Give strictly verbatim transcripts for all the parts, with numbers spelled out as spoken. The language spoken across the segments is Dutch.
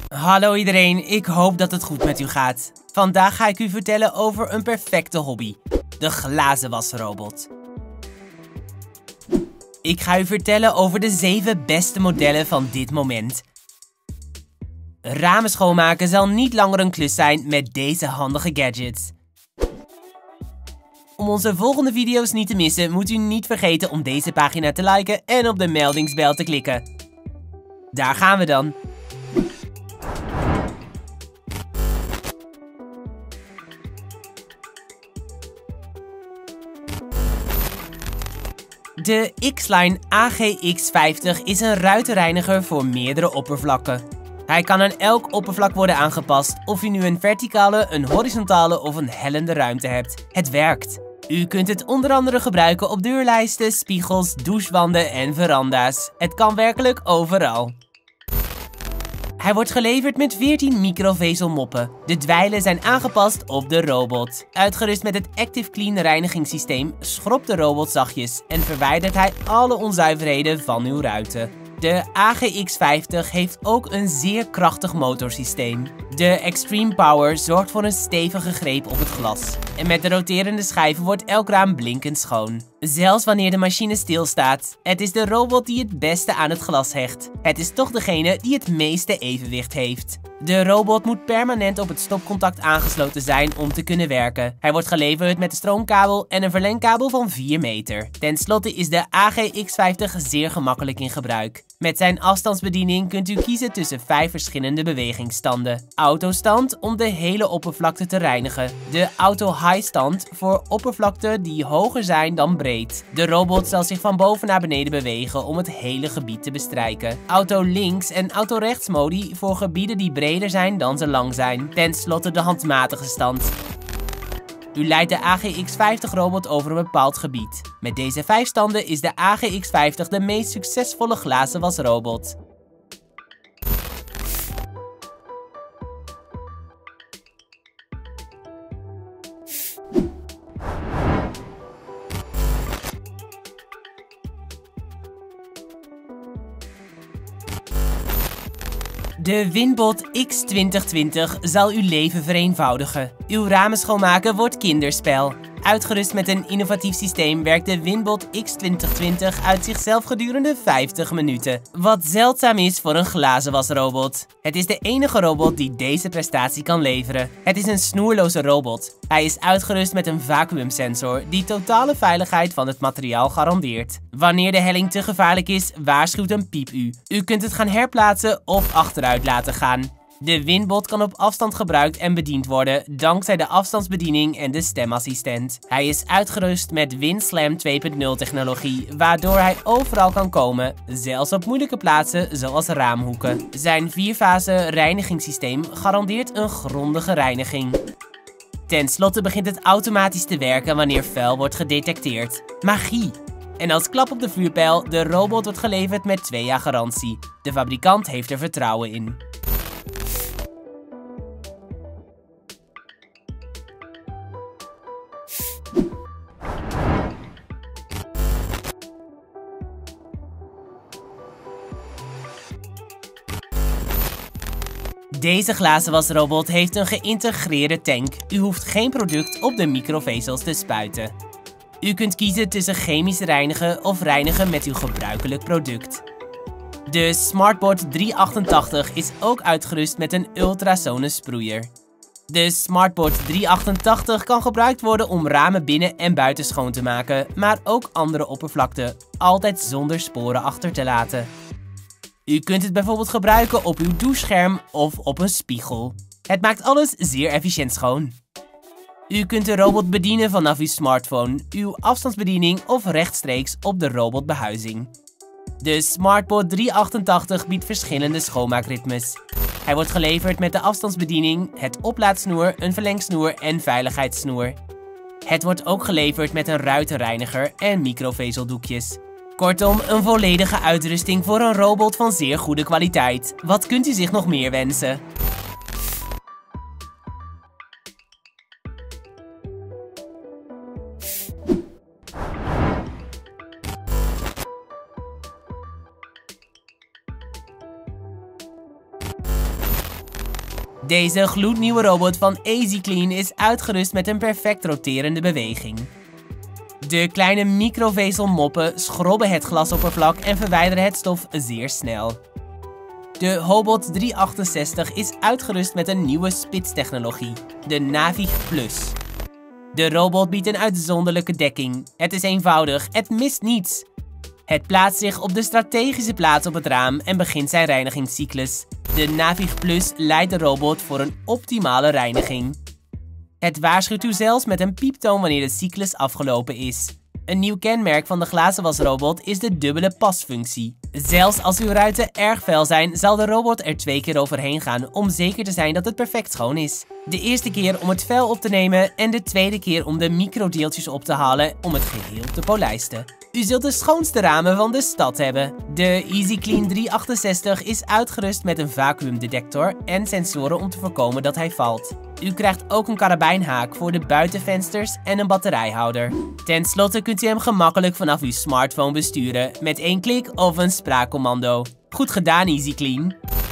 Hallo iedereen, ik hoop dat het goed met u gaat. Vandaag ga ik u vertellen over een perfecte hobby. De glazenwasrobot. Ik ga u vertellen over de zeven beste modellen van dit moment. Ramen schoonmaken zal niet langer een klus zijn met deze handige gadgets. Om onze volgende video's niet te missen, moet u niet vergeten om deze pagina te liken en op de meldingsbel te klikken. Daar gaan we dan. De X-Line A G X vijftig is een ruitenreiniger voor meerdere oppervlakken. Hij kan aan elk oppervlak worden aangepast, of u nu een verticale, een horizontale of een hellende ruimte hebt. Het werkt. U kunt het onder andere gebruiken op deurlijsten, spiegels, douchewanden en veranda's. Het kan werkelijk overal. Hij wordt geleverd met veertien microvezelmoppen. De dweilen zijn aangepast op de robot. Uitgerust met het Active Clean reinigingssysteem schrobt de robot zachtjes en verwijdert hij alle onzuiverheden van uw ruiten. De A G X vijftig heeft ook een zeer krachtig motorsysteem. De Extreme Power zorgt voor een stevige greep op het glas. En met de roterende schijven wordt elk raam blinkend schoon. Zelfs wanneer de machine stilstaat. Het is de robot die het beste aan het glas hecht. Het is toch degene die het meeste evenwicht heeft. De robot moet permanent op het stopcontact aangesloten zijn om te kunnen werken. Hij wordt geleverd met een stroomkabel en een verlengkabel van vier meter. Ten slotte is de A G X vijftig zeer gemakkelijk in gebruik. Met zijn afstandsbediening kunt u kiezen tussen vijf verschillende bewegingsstanden. Autostand om de hele oppervlakte te reinigen. De Auto High stand voor oppervlakten die hoger zijn dan breed. De robot zal zich van boven naar beneden bewegen om het hele gebied te bestrijken. Auto links en auto rechts modi voor gebieden die breder zijn dan ze lang zijn. Ten slotte de handmatige stand. U leidt de A G X vijftig robot over een bepaald gebied. Met deze vijf standen is de A G X vijftig de meest succesvolle glazenwasrobot. De Winbot X twintig twintig zal uw leven vereenvoudigen. Uw ramen schoonmaken wordt kinderspel. Uitgerust met een innovatief systeem werkt de Winbot X twintig twintig uit zichzelf gedurende vijftig minuten. Wat zeldzaam is voor een glazenwasrobot. Het is de enige robot die deze prestatie kan leveren. Het is een snoerloze robot. Hij is uitgerust met een vacuümsensor die totale veiligheid van het materiaal garandeert. Wanneer de helling te gevaarlijk is, waarschuwt een piep u. U kunt het gaan herplaatsen of achteruit laten gaan. De Winbot kan op afstand gebruikt en bediend worden dankzij de afstandsbediening en de stemassistent. Hij is uitgerust met WinSlam twee punt nul technologie, waardoor hij overal kan komen, zelfs op moeilijke plaatsen zoals raamhoeken. Zijn vierfase reinigingssysteem garandeert een grondige reiniging. Ten slotte begint het automatisch te werken wanneer vuil wordt gedetecteerd. Magie! En als klap op de vuurpijl, de robot wordt geleverd met twee jaar garantie. De fabrikant heeft er vertrouwen in. Deze glazenwasrobot heeft een geïntegreerde tank. U hoeft geen product op de microvezels te spuiten. U kunt kiezen tussen chemisch reinigen of reinigen met uw gebruikelijk product. De SmartBot driehonderdachtachtig is ook uitgerust met een ultrasonisch sproeier. De SmartBot driehonderdachtachtig kan gebruikt worden om ramen binnen en buiten schoon te maken, maar ook andere oppervlakten, altijd zonder sporen achter te laten. U kunt het bijvoorbeeld gebruiken op uw douchescherm of op een spiegel. Het maakt alles zeer efficiënt schoon. U kunt de robot bedienen vanaf uw smartphone, uw afstandsbediening of rechtstreeks op de robotbehuizing. De SmartBot driehonderdachtachtig biedt verschillende schoonmaakritmes. Hij wordt geleverd met de afstandsbediening, het oplaadsnoer, een verlengsnoer en veiligheidssnoer. Het wordt ook geleverd met een ruitenreiniger en microvezeldoekjes. Kortom, een volledige uitrusting voor een robot van zeer goede kwaliteit. Wat kunt u zich nog meer wensen? Deze gloednieuwe robot van EasyClean is uitgerust met een perfect roterende beweging. De kleine microvezelmoppen schrobben het glasoppervlak en verwijderen het stof zeer snel. De Hobot driehonderdachtenzestig is uitgerust met een nieuwe spitstechnologie, de Navig Plus. De robot biedt een uitzonderlijke dekking. Het is eenvoudig, het mist niets. Het plaatst zich op de strategische plaats op het raam en begint zijn reinigingscyclus. De Navig Plus leidt de robot voor een optimale reiniging. Het waarschuwt u zelfs met een pieptoon wanneer de cyclus afgelopen is. Een nieuw kenmerk van de glazenwasrobot is de dubbele pasfunctie. Zelfs als uw ruiten erg vuil zijn, zal de robot er twee keer overheen gaan om zeker te zijn dat het perfect schoon is. De eerste keer om het vuil op te nemen en de tweede keer om de microdeeltjes op te halen om het geheel te polijsten. U zult de schoonste ramen van de stad hebben. De EasyClean driehonderdachtenzestig is uitgerust met een vacuümdetector en sensoren om te voorkomen dat hij valt. U krijgt ook een karabijnhaak voor de buitenvensters en een batterijhouder. Ten slotte kunt u hem gemakkelijk vanaf uw smartphone besturen met één klik of een spraakcommando. Goed gedaan, EasyClean!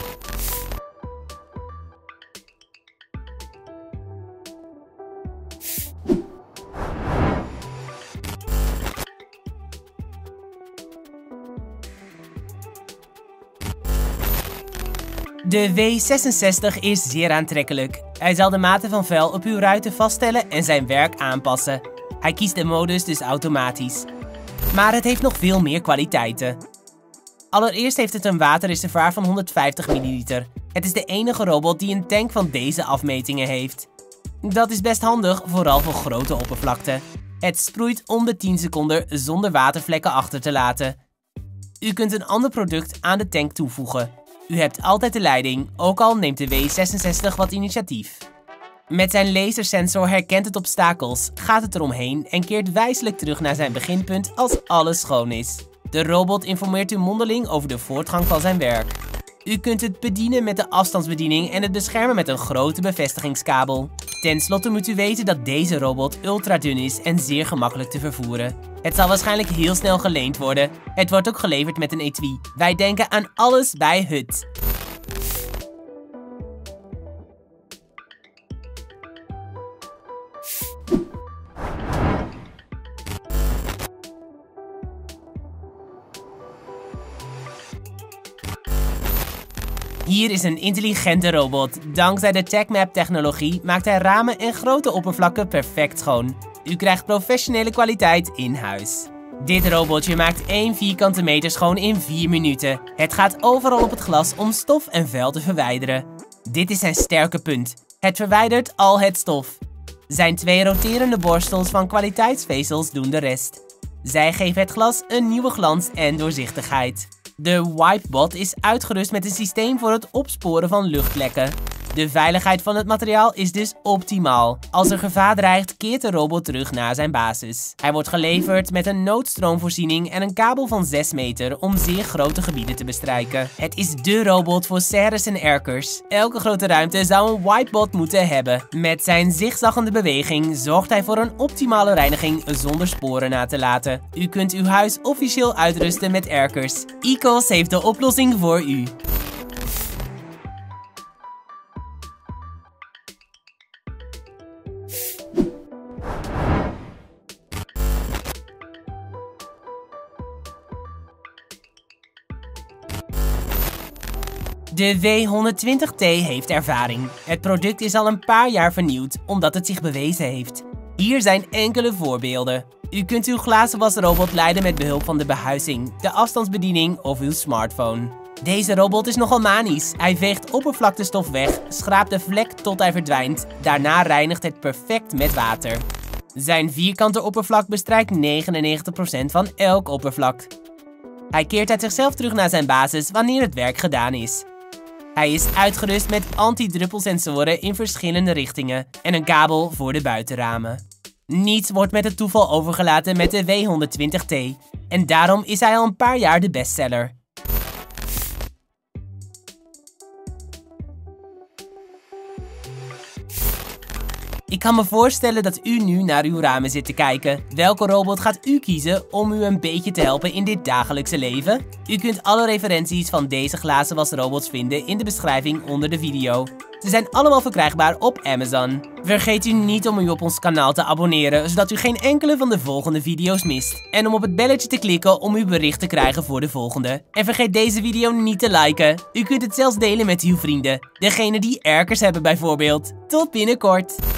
De W zesenzestig is zeer aantrekkelijk. Hij zal de mate van vuil op uw ruiten vaststellen en zijn werk aanpassen. Hij kiest de modus dus automatisch. Maar het heeft nog veel meer kwaliteiten. Allereerst heeft het een waterreservoir van honderdvijftig milliliter. Het is de enige robot die een tank van deze afmetingen heeft. Dat is best handig, vooral voor grote oppervlakten. Het sproeit om de tien seconden zonder watervlekken achter te laten. U kunt een ander product aan de tank toevoegen. U hebt altijd de leiding, ook al neemt de W zesenzestig wat initiatief. Met zijn lasersensor herkent het obstakels, gaat het eromheen en keert wijselijk terug naar zijn beginpunt als alles schoon is. De robot informeert u mondeling over de voortgang van zijn werk. U kunt het bedienen met de afstandsbediening en het beschermen met een grote bevestigingskabel. Ten slotte moet u weten dat deze robot ultradun is en zeer gemakkelijk te vervoeren. Het zal waarschijnlijk heel snel geleend worden. Het wordt ook geleverd met een etui. Wij denken aan alles bij Hut. Hier is een intelligente robot. Dankzij de TechMap-technologie maakt hij ramen en grote oppervlakken perfect schoon. U krijgt professionele kwaliteit in huis. Dit robotje maakt één vierkante meter schoon in vier minuten. Het gaat overal op het glas om stof en vuil te verwijderen. Dit is zijn sterke punt. Het verwijdert al het stof. Zijn twee roterende borstels van kwaliteitsvezels doen de rest. Zij geven het glas een nieuwe glans en doorzichtigheid. De Wipebot is uitgerust met een systeem voor het opsporen van luchtlekken. De veiligheid van het materiaal is dus optimaal. Als er gevaar dreigt, keert de robot terug naar zijn basis. Hij wordt geleverd met een noodstroomvoorziening en een kabel van zes meter om zeer grote gebieden te bestrijken. Het is dé robot voor serres en erkers. Elke grote ruimte zou een Wipebot moeten hebben. Met zijn zigzaggende beweging zorgt hij voor een optimale reiniging zonder sporen na te laten. U kunt uw huis officieel uitrusten met erkers. Ecos heeft de oplossing voor u. De W honderdtwintig T heeft ervaring. Het product is al een paar jaar vernieuwd, omdat het zich bewezen heeft. Hier zijn enkele voorbeelden. U kunt uw glazenwasrobot leiden met behulp van de behuizing, de afstandsbediening of uw smartphone. Deze robot is nogal manisch. Hij veegt oppervlaktestof weg, schraapt de vlek tot hij verdwijnt. Daarna reinigt het perfect met water. Zijn vierkante oppervlak bestrijkt negenennegentig procent van elk oppervlak. Hij keert uit zichzelf terug naar zijn basis wanneer het werk gedaan is. Hij is uitgerust met anti-druppelsensoren in verschillende richtingen en een kabel voor de buitenramen. Niets wordt met het toeval overgelaten met de W honderdtwintig T en daarom is hij al een paar jaar de bestseller. Ik kan me voorstellen dat u nu naar uw ramen zit te kijken. Welke robot gaat u kiezen om u een beetje te helpen in dit dagelijkse leven? U kunt alle referenties van deze glazen wasrobots vinden in de beschrijving onder de video. Ze zijn allemaal verkrijgbaar op Amazon. Vergeet u niet om u op ons kanaal te abonneren, zodat u geen enkele van de volgende video's mist. En om op het belletje te klikken om uw bericht te krijgen voor de volgende. En vergeet deze video niet te liken. U kunt het zelfs delen met uw vrienden. Degene die erkers hebben bijvoorbeeld. Tot binnenkort!